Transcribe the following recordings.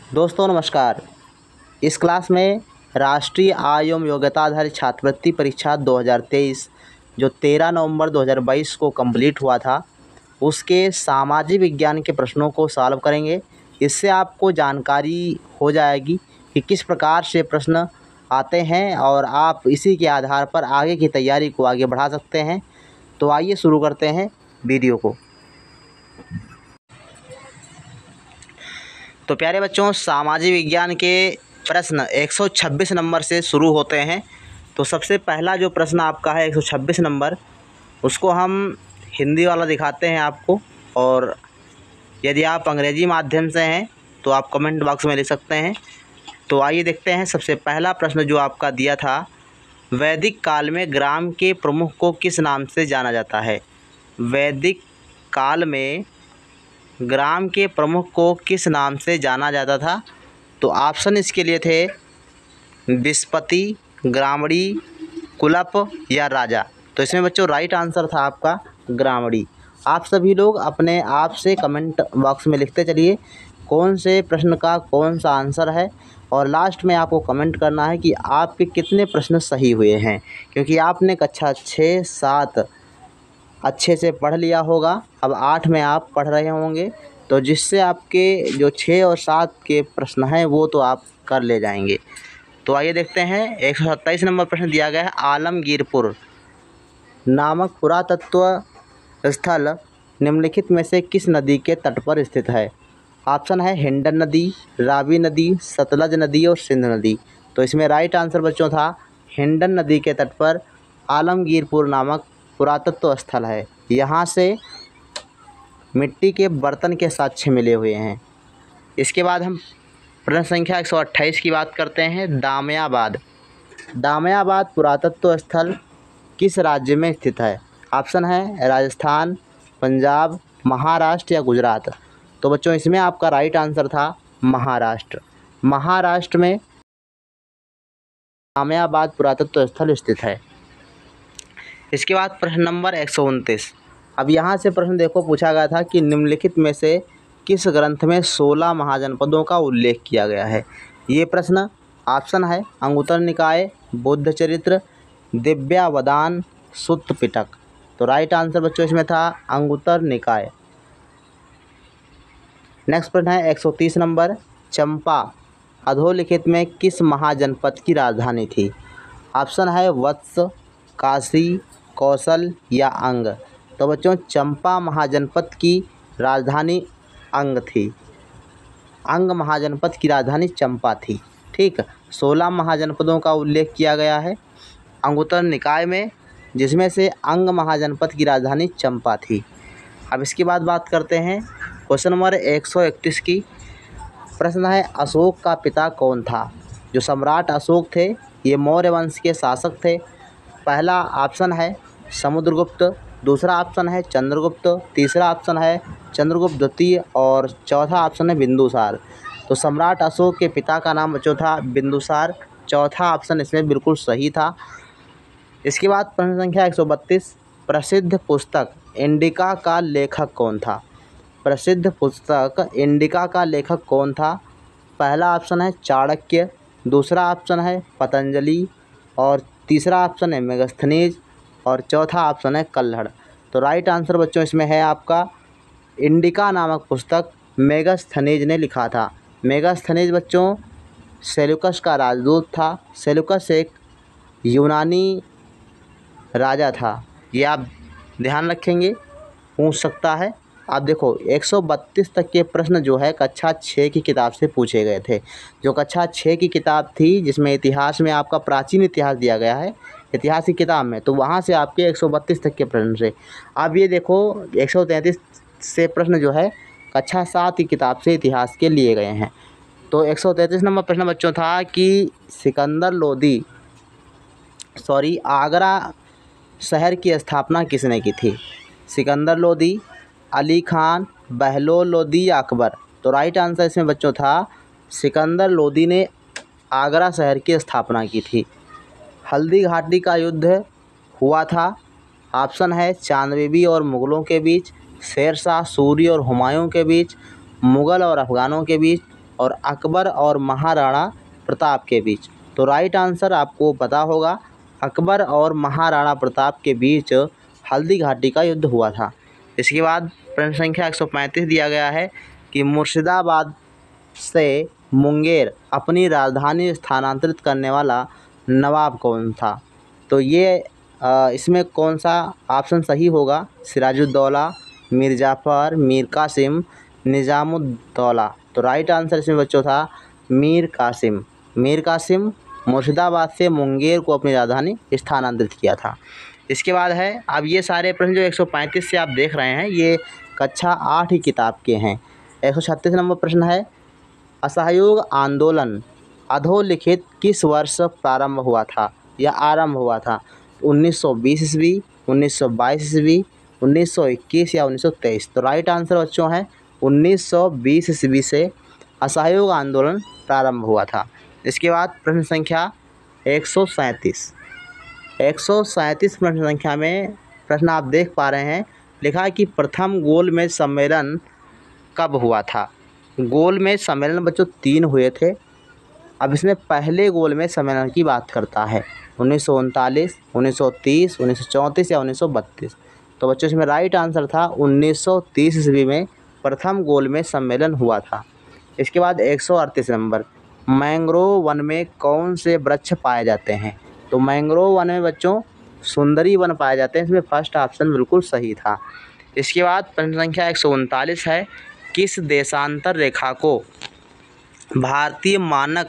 दोस्तों नमस्कार। इस क्लास में राष्ट्रीय आय एवं योग्यता आधारित छात्रवृत्ति परीक्षा 2023 जो 13 नवंबर 2022 को कंप्लीट हुआ था, उसके सामाजिक विज्ञान के प्रश्नों को सॉल्व करेंगे। इससे आपको जानकारी हो जाएगी कि किस प्रकार से प्रश्न आते हैं और आप इसी के आधार पर आगे की तैयारी को आगे बढ़ा सकते हैं। तो आइए शुरू करते हैं वीडियो को। तो प्यारे बच्चों, सामाजिक विज्ञान के प्रश्न 126 नंबर से शुरू होते हैं। तो सबसे पहला जो प्रश्न आपका है 126 नंबर, उसको हम हिंदी वाला दिखाते हैं आपको, और यदि आप अंग्रेजी माध्यम से हैं तो आप कमेंट बॉक्स में लिख सकते हैं। तो आइए देखते हैं। सबसे पहला प्रश्न जो आपका दिया था, वैदिक काल में ग्राम के प्रमुख को किस नाम से जाना जाता है? वैदिक काल में ग्राम के प्रमुख को किस नाम से जाना जाता था? तो ऑप्शन इसके लिए थे विस्पति, ग्रामणी, कुलप या राजा। तो इसमें बच्चों राइट आंसर था आपका ग्रामणी। आप सभी लोग अपने आप से कमेंट बॉक्स में लिखते चलिए कौन से प्रश्न का कौन सा आंसर है, और लास्ट में आपको कमेंट करना है कि आपके कितने प्रश्न सही हुए हैं, क्योंकि आपने कक्षा 6, 7 अच्छे से पढ़ लिया होगा। अब 8 में आप पढ़ रहे होंगे, तो जिससे आपके जो 6 और 7 के प्रश्न हैं वो तो आप कर ले जाएंगे। तो आइए देखते हैं। 127 नंबर प्रश्न दिया गया है, आलमगीरपुर नामक पुरातत्व स्थल निम्नलिखित में से किस नदी के तट पर स्थित है? ऑप्शन है हिंडन नदी, रावी नदी, सतलज नदी और सिंध नदी। तो इसमें राइट आंसर बच्चों था हिंडन नदी के तट पर आलमगीरपुर नामक पुरातत्व स्थल है। यहाँ से मिट्टी के बर्तन के साक्ष्य मिले हुए हैं। इसके बाद हम प्रश्न संख्या 128 की बात करते हैं, दामयाबाद। दामयाबाद पुरातत्व स्थल किस राज्य में स्थित है? ऑप्शन है राजस्थान, पंजाब, महाराष्ट्र या गुजरात। तो बच्चों इसमें आपका राइट आंसर था महाराष्ट्र। महाराष्ट्र में दामयाबाद पुरातत्व स्थल स्थित है। इसके बाद प्रश्न नंबर 129। अब यहाँ से प्रश्न देखो, पूछा गया था कि निम्नलिखित में से किस ग्रंथ में 16 महाजनपदों का उल्लेख किया गया है? ये प्रश्न ऑप्शन है अंगुत्तर निकाय, बुद्ध चरित्र, दिव्यावदान, सुत्त पिटक। तो राइट आंसर बच्चों इसमें था अंगुत्तर निकाय। नेक्स्ट प्रश्न है 130 नंबर, चंपा अधोलिखित में किस महाजनपद की राजधानी थी? ऑप्शन है वत्स, काशी, कौशल या अंग। तो बच्चों चंपा महाजनपद की राजधानी अंग थी। अंग महाजनपद की राजधानी चंपा थी। ठीक, 16 महाजनपदों का उल्लेख किया गया है अंगुत्तर निकाय में, जिसमें से अंग महाजनपद की राजधानी चंपा थी। अब इसके बाद बात करते हैं क्वेश्चन नंबर 131 की। प्रश्न है अशोक का पिता कौन था? जो सम्राट अशोक थे ये मौर्य वंश के शासक थे। पहला ऑप्शन है समुद्रगुप्त, दूसरा ऑप्शन है चंद्रगुप्त, तीसरा ऑप्शन है चंद्रगुप्त द्वितीय और चौथा ऑप्शन है बिंदुसार। तो सम्राट अशोक के पिता का नाम बच्चों था बिंदुसार। चौथा ऑप्शन इसमें बिल्कुल सही था। इसके बाद प्रश्न संख्या 132, प्रसिद्ध पुस्तक इंडिका का लेखक कौन था? प्रसिद्ध पुस्तक इंडिका का लेखक कौन था? पहला ऑप्शन है चाणक्य, दूसरा ऑप्शन है पतंजलि और तीसरा ऑप्शन है मेगस्थनीज और चौथा ऑप्शन है कल्हड़। तो राइट आंसर बच्चों इसमें है आपका इंडिका नामक पुस्तक मेगस्थनीज ने लिखा था। मेगस्थनीज बच्चों सेल्यूकस का राजदूत था। सेल्यूकस एक यूनानी राजा था, ये आप ध्यान रखेंगे, पूछ सकता है। आप देखो 132 तक के प्रश्न जो है कक्षा 6 की किताब से पूछे गए थे। जो कक्षा 6 की किताब थी जिसमें इतिहास में आपका प्राचीन इतिहास दिया गया है इतिहास की किताब में, तो वहाँ से आपके 132 तक के प्रश्न से। अब ये देखो 133 से प्रश्न जो है कक्षा 7 की किताब से इतिहास के लिए गए हैं। तो 133 नंबर प्रश्न बच्चों था कि आगरा शहर की स्थापना किसने की थी? सिकंदर लोदी, अली खान, बहलोल लोदी या अकबर। तो राइट आंसर इसमें बच्चों था सिकंदर लोदी ने आगरा शहर की स्थापना की थी। हल्दी घाटी का युद्ध हुआ था। ऑप्शन है चांद बीबी और मुग़लों के बीच, शेरशाह सूरी और हुमायूं के बीच, मुग़ल और अफ़गानों के बीच और अकबर और महाराणा प्रताप के बीच। तो राइट आंसर आपको पता होगा, अकबर और महाराणा प्रताप के बीच हल्दी घाटी का युद्ध हुआ था। इसके बाद प्रश्न संख्या 135 दिया गया है कि मुर्शिदाबाद से मुंगेर अपनी राजधानी स्थानांतरित करने वाला नवाब कौन था। तो ये इसमें कौन सा ऑप्शन सही होगा? सिराजुद्दौला, मीर जाफ़र, मीर कासिम, निज़ामुद्दौला। तो राइट आंसर इसमें बच्चों था मीर कासिम। मीर कासिम मुर्शिदाबाद से मुंगेर को अपनी राजधानी स्थानांतरित किया था। इसके बाद है, अब ये सारे प्रश्न जो 135 से आप देख रहे हैं ये कक्षा 8 की किताब के हैं। 136 नंबर प्रश्न है, असहयोग आंदोलन अधोलिखित किस वर्ष प्रारंभ हुआ था या आरंभ हुआ था? 1920 ईस्वी, 1922 ईस्वी, 1921 या 1923। तो राइट आंसर बच्चों है 1920 ईस्वी से असहयोग आंदोलन प्रारंभ हुआ था। इसके बाद प्रश्न संख्या 137। 137 प्रश्न संख्या में प्रश्न आप देख पा रहे हैं, लिखा है कि प्रथम गोलमेज सम्मेलन कब हुआ था। गोलमेज सम्मेलन बच्चों 3 हुए थे। अब इसमें पहले गोलमेज सम्मेलन की बात करता है 1939, 1930, 1934 या 1932। तो बच्चों इसमें राइट आंसर था 1930 ईस्वी में प्रथम गोलमेज सम्मेलन हुआ था। इसके बाद 138 नंबर, मैंग्रोव वन में कौन से वृक्ष पाए जाते हैं? तो मैंग्रोव वन में बच्चों सुंदरी वन पाए जाते हैं। इसमें फर्स्ट ऑप्शन बिल्कुल सही था। इसके बाद प्रश्न संख्या 139 है, किस देशांतर रेखा को भारतीय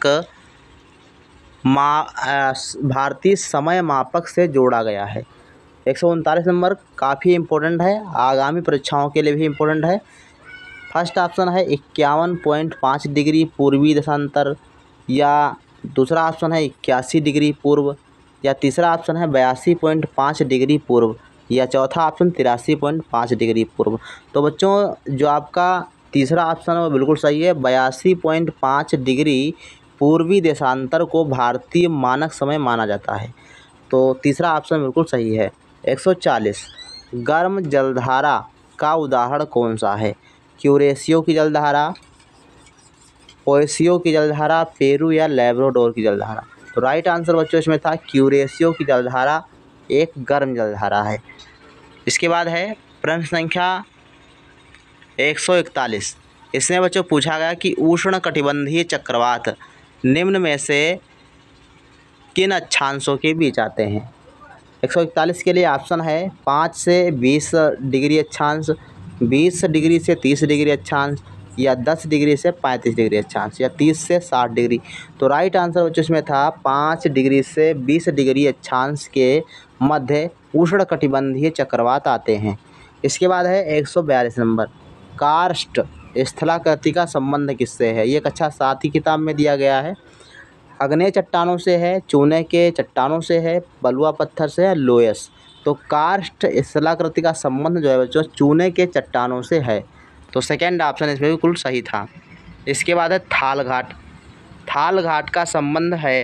भारतीय समय मापक से जोड़ा गया है? 139 नंबर काफ़ी इम्पोर्टेंट है, आगामी परीक्षाओं के लिए भी इम्पोर्टेंट है। फर्स्ट ऑप्शन है 51.5 डिग्री पूर्वी देशांतर, या दूसरा ऑप्शन है 81 डिग्री पूर्व, या तीसरा ऑप्शन है 82.5 डिग्री पूर्व, या चौथा ऑप्शन 83.5 डिग्री पूर्व। तो बच्चों जो आपका तीसरा ऑप्शन है वो बिल्कुल सही है, 82.5 डिग्री पूर्वी देशांतर को भारतीय मानक समय माना जाता है। तो तीसरा ऑप्शन बिल्कुल सही है। 140, गर्म जलधारा का उदाहरण कौन सा है? क्यूरेशियो की जलधारा, ओएसियो की जलधारा, पेरू या लेब्राडोर की जलधारा। तो राइट आंसर बच्चों इसमें था क्यूरेशियो की जलधारा एक गर्म जलधारा है। इसके बाद है प्रश्न संख्या 141। इसमें बच्चों पूछा गया कि उष्णकटिबंधीय चक्रवात निम्न में से किन अक्षांशों के बीच आते हैं? 141 के लिए ऑप्शन है 5 से 20 डिग्री अक्षांश, 20 डिग्री से 30 डिग्री अक्षांश, या 10 डिग्री से 35 डिग्री अक्षांश, या 30 से 60 डिग्री। तो राइट आंसर बच्चों इसमें था 5 डिग्री से 20 डिग्री अक्षांश के मध्य उष्णकटिबंधीय चक्रवात आते हैं। इसके बाद है 142 नंबर, कार्स्ट स्थलाकृति का संबंध किससे है? ये कक्षा 7 की किताब में दिया गया है। अग्नेय चट्टानों से है, चूने के चट्टानों से है, बलुआ पत्थर से है, लोयस। तो कार्स्ट स्थलाकृति का संबंध जो है बच्चों चूने के चट्टानों से है। तो सेकेंड ऑप्शन इसमें बिल्कुल सही था। इसके बाद है थाल घाट। थाल घाट का संबंध है,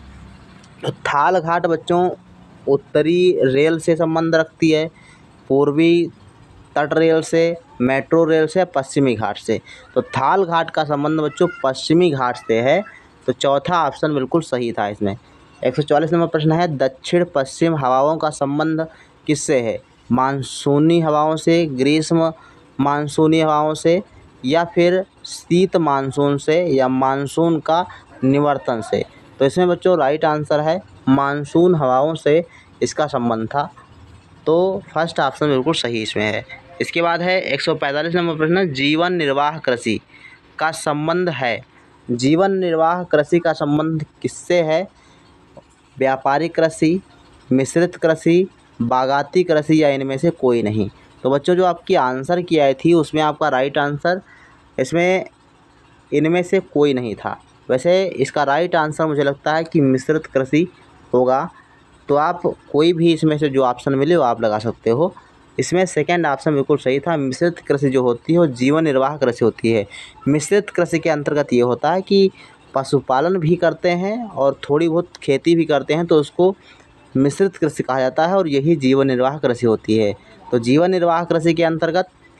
तो थाल घाट बच्चों उत्तरी रेल से संबंध रखती है, पूर्वी तट रेल से, मेट्रो रेल से, पश्चिमी घाट से। तो थाल घाट का संबंध बच्चों पश्चिमी घाट से है। तो चौथा ऑप्शन बिल्कुल सही था इसमें। 144 नंबर प्रश्न है, दक्षिण पश्चिम हवाओं का संबंध किससे है? मानसूनी हवाओं से, ग्रीष्म मानसूनी हवाओं से, या फिर शीत मानसून से, या मानसून का निवर्तन से। तो इसमें बच्चों राइट आंसर है मानसून हवाओं से इसका संबंध था। तो फर्स्ट ऑप्शन बिल्कुल सही इसमें है। इसके बाद है 145 नंबर प्रश्न, जीवन निर्वाह कृषि का संबंध है। जीवन निर्वाह कृषि का संबंध किससे है? व्यापारिक कृषि, मिश्रित कृषि, बागाती कृषि, या इनमें से कोई नहीं। तो बच्चों जो आपकी आंसर की आई थी उसमें आपका राइट आंसर इसमें इनमें से कोई नहीं था। वैसे इसका राइट आंसर मुझे लगता है कि मिश्रित कृषि होगा। तो आप कोई भी इसमें से जो ऑप्शन मिले वो आप लगा सकते हो। इसमें सेकंड ऑप्शन बिल्कुल सही था। मिश्रित कृषि जो होती है वो जीवन निर्वाह कृषि होती है। मिश्रित कृषि के अंतर्गत ये होता है कि पशुपालन भी करते हैं और थोड़ी बहुत खेती भी करते हैं, तो उसको मिश्रित कृषि कहा जाता है और यही जीवन निर्वाह कृषि होती है। तो जीवन निर्वाह कृषि के अंतर्गत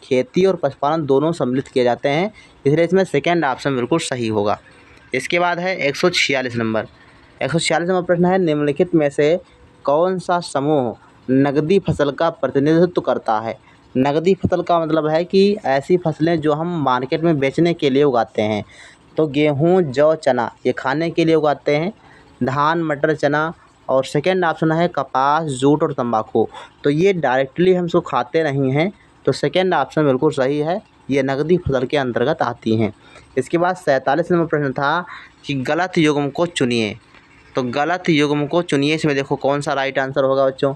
खेती और पशुपालन दोनों सम्मिलित किए जाते हैं, इसलिए इसमें सेकेंड ऑप्शन बिल्कुल सही होगा। इसके बाद है 146 नंबर। 146 नंबर प्रश्न है, निम्नलिखित में से कौन सा समूह नकदी फसल का प्रतिनिधित्व करता है। नकदी फसल का मतलब है कि ऐसी फसलें जो हम मार्केट में बेचने के लिए उगाते हैं। तो गेहूँ, जौ, चना ये खाने के लिए उगाते हैं, धान, मटर, चना। और सेकेंड ऑप्शन है कपास, जूट और तंबाकू, तो ये डायरेक्टली हम इसको खाते नहीं हैं, तो सेकेंड ऑप्शन बिल्कुल सही है, ये नकदी फसल के अंतर्गत आती हैं। इसके बाद 47 नंबर प्रश्न था कि गलत युग्म को चुनिए। तो गलत युग्म को चुनिए, इसमें देखो कौन सा राइट आंसर होगा बच्चों।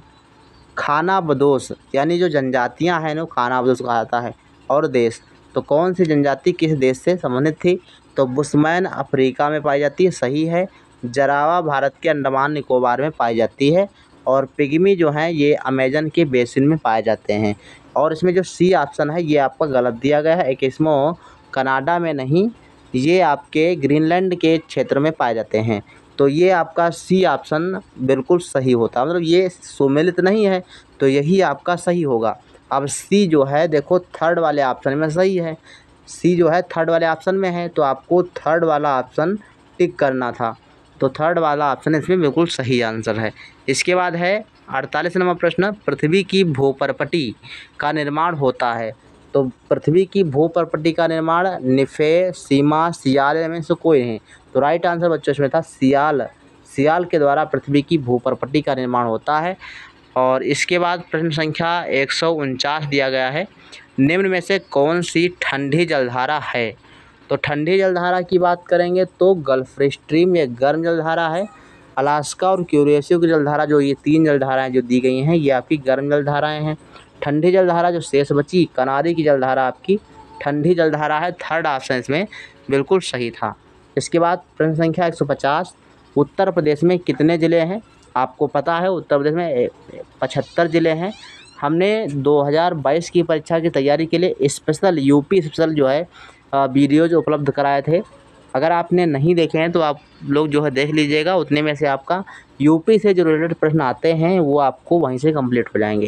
खानाबदोश यानी जो जनजातियां हैं ना, खानाबदोश कहा जाता है। और देश, तो कौन सी जनजाति किस देश से संबंधित थी। तो बुशमैन अफ्रीका में पाई जाती है, सही है। जरावा भारत के अंडमान निकोबार में पाई जाती है। और पिग्मी जो हैं ये अमेजन के बेसिन में पाए जाते हैं। और इसमें जो सी ऑप्शन है ये आपका गलत दिया गया है। एक इसमें कनाडा में नहीं, ये आपके ग्रीनलैंड के क्षेत्र में पाए जाते हैं। तो ये आपका सी ऑप्शन बिल्कुल सही होता, मतलब ये सुमेलित नहीं है, तो यही आपका सही होगा। अब सी जो है देखो थर्ड वाले ऑप्शन में सही है, सी जो है थर्ड वाले ऑप्शन में है, तो आपको थर्ड वाला ऑप्शन टिक करना था। तो थर्ड वाला ऑप्शन इसमें बिल्कुल सही आंसर है। इसके बाद है 48 नंबर प्रश्न, पृथ्वी की भूपर्पटी का निर्माण होता है। तो पृथ्वी की भूपर्पटी का निर्माण निफे, सीमा, सियाल में से कोई नहीं। तो राइट आंसर बच्चों इसमें था सियाल। सियाल के द्वारा पृथ्वी की भूपर्पटी का निर्माण होता है। और इसके बाद प्रश्न संख्या 149 दिया गया है, निम्न में से कौन सी ठंडी जलधारा है। तो ठंडी जलधारा की बात करेंगे तो गल्फ स्ट्रीम ये गर्म जलधारा है। अलास्का और क्यूरेसियो की जलधारा, जो ये तीन जलधाराएं जो दी गई हैं ये आपकी गर्म जलधाराएं हैं। ठंडी जलधारा जो शेष बची कनारी की जलधारा आपकी ठंडी जलधारा है। थर्ड ऑप्शन इसमें बिल्कुल सही था। इसके बाद प्रश्न संख्या 150, उत्तर प्रदेश में कितने ज़िले हैं। आपको पता है उत्तर प्रदेश में 75 ज़िले हैं। हमने 2022 की परीक्षा की तैयारी के लिए स्पेशल यूपी स्पेशल जो है वीडियोज उपलब्ध कराए थे। अगर आपने नहीं देखे हैं तो आप लोग जो है देख लीजिएगा, उतने में से आपका यूपी से जो रिलेटेड प्रश्न आते हैं वो आपको वहीं से कंप्लीट हो जाएंगे।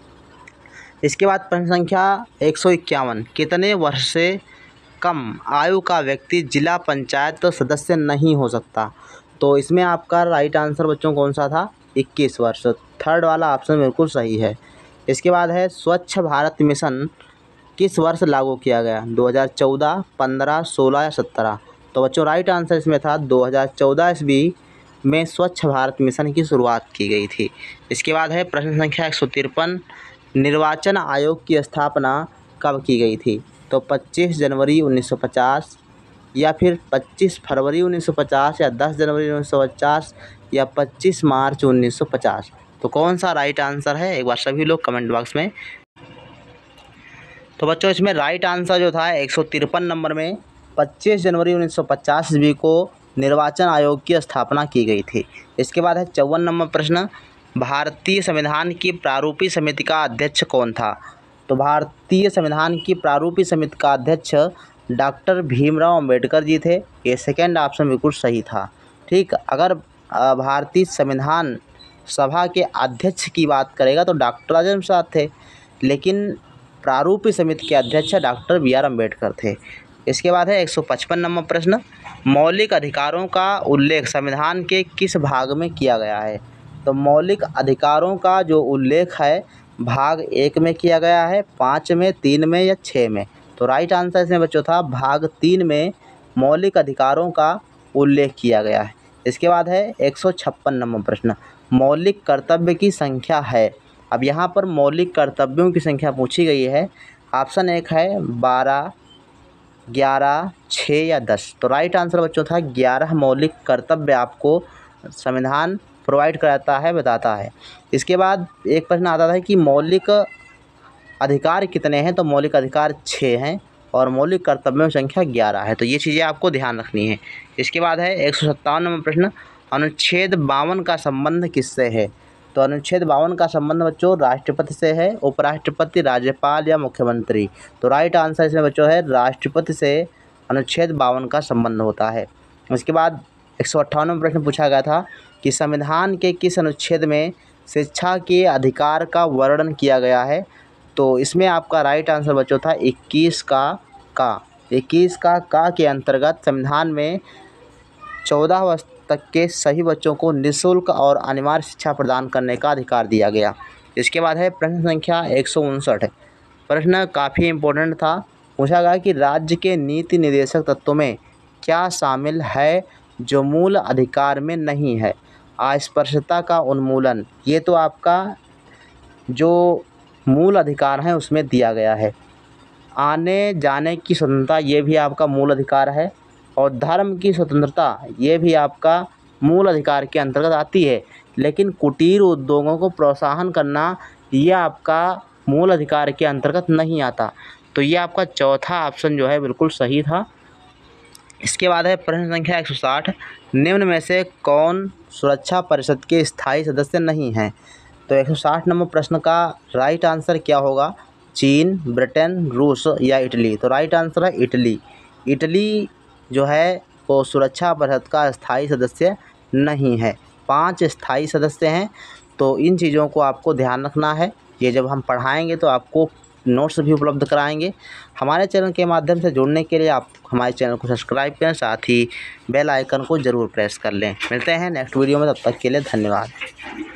इसके बाद प्रश्न संख्या 151, कितने वर्ष से कम आयु का व्यक्ति जिला पंचायत सदस्य नहीं हो सकता। तो इसमें आपका राइट आंसर बच्चों कौन सा था, 21 वर्ष। थर्ड वाला ऑप्शन बिल्कुल सही है। इसके बाद है स्वच्छ भारत मिशन किस वर्ष लागू किया गया, 2014, 15, 16 या 17। तो बच्चों राइट आंसर इसमें था 2014 ईस्वी में स्वच्छ भारत मिशन की शुरुआत की गई थी। इसके बाद है प्रश्न संख्या 153, निर्वाचन आयोग की स्थापना कब की गई थी। तो 25 जनवरी 1950 या फिर 25 फरवरी 1950 या 10 जनवरी 1950 या 25 मार्च 1950। तो कौन सा राइट आंसर है, एक बार सभी लोग कमेंट बॉक्स में। तो बच्चों इसमें राइट आंसर जो था 153 नंबर में 25 जनवरी 1950 ईस्वी को निर्वाचन आयोग की स्थापना की गई थी। इसके बाद है 54 नंबर प्रश्न, भारतीय संविधान की प्रारूपी समिति का अध्यक्ष कौन था। तो भारतीय संविधान की प्रारूपी समिति का अध्यक्ष डॉक्टर भीमराव अंबेडकर जी थे। ये सेकेंड ऑप्शन बिल्कुल सही था। ठीक, अगर भारतीय संविधान सभा के अध्यक्ष की बात करेगा तो डॉक्टर राजेंद्र प्रसाद थे, लेकिन प्रारूपी समिति के अध्यक्ष डॉक्टर BR अम्बेडकर थे। इसके बाद है 155 नंबर प्रश्न, मौलिक अधिकारों का उल्लेख संविधान के किस भाग में किया गया है। तो मौलिक अधिकारों का जो उल्लेख है भाग 1 में किया गया है, 5 में, 3 में या 6 में। तो राइट आंसर इसमें बच्चों था भाग 3 में मौलिक अधिकारों का उल्लेख किया गया है। इसके बाद है 156 नंबर प्रश्न, मौलिक कर्तव्य की संख्या है। अब यहाँ पर मौलिक कर्तव्यों की संख्या पूछी गई है। ऑप्शन 1 है 12, 11, 6 या 10। तो राइट आंसर बच्चों था 11 मौलिक कर्तव्य आपको संविधान प्रोवाइड कराता है, बताता है। इसके बाद एक प्रश्न आता था कि मौलिक अधिकार कितने हैं। तो मौलिक अधिकार 6 हैं और मौलिक कर्तव्यों की संख्या 11 है। तो ये चीज़ें आपको ध्यान रखनी है। इसके बाद है 157 नंबर प्रश्न, अनुच्छेद 52 का संबंध किससे है। तो अनुच्छेद 52 का संबंध बच्चों राष्ट्रपति से है, उपराष्ट्रपति, राज्यपाल या मुख्यमंत्री। तो राइट आंसर इसमें बच्चों है राष्ट्रपति से अनुच्छेद 52 का संबंध होता है। उसके बाद 158 प्रश्न पूछा गया था कि संविधान के किस अनुच्छेद में शिक्षा के अधिकार का वर्णन किया गया है। तो इसमें आपका राइट आंसर बच्चों था 21 का 21 का के अंतर्गत संविधान में 14 वर्ष तक के सभी बच्चों को निःशुल्क और अनिवार्य शिक्षा प्रदान करने का अधिकार दिया गया। इसके बाद है प्रश्न संख्या 159। प्रश्न काफ़ी इम्पोर्टेंट था। पूछा गया कि राज्य के नीति निर्देशक तत्वों में क्या शामिल है जो मूल अधिकार में नहीं है। अस्पृश्यता का उन्मूलन, ये तो आपका जो मूल अधिकार है उसमें दिया गया है। आने जाने की स्वतंत्रता, ये भी आपका मूल अधिकार है। और धर्म की स्वतंत्रता, ये भी आपका मूल अधिकार के अंतर्गत आती है। लेकिन कुटीर उद्योगों को प्रोत्साहन करना, ये आपका मूल अधिकार के अंतर्गत नहीं आता। तो ये आपका चौथा ऑप्शन जो है बिल्कुल सही था। इसके बाद है प्रश्न संख्या 160। निम्न में से कौन सुरक्षा परिषद के स्थायी सदस्य नहीं हैं। तो 160 नंबर प्रश्न का राइट आंसर क्या होगा। चीन, ब्रिटेन, रूस या इटली। तो राइट आंसर है इटली। इटली जो है वो सुरक्षा परिषद का स्थायी सदस्य नहीं है। 5 स्थायी सदस्य हैं। तो इन चीज़ों को आपको ध्यान रखना है। ये जब हम पढ़ाएंगे तो आपको नोट्स भी उपलब्ध कराएंगे। हमारे चैनल के माध्यम से जुड़ने के लिए आप हमारे चैनल को सब्सक्राइब करें, साथ ही बेल आइकन को ज़रूर प्रेस कर लें। मिलते हैं नेक्स्ट वीडियो में, तब तक के लिए धन्यवाद।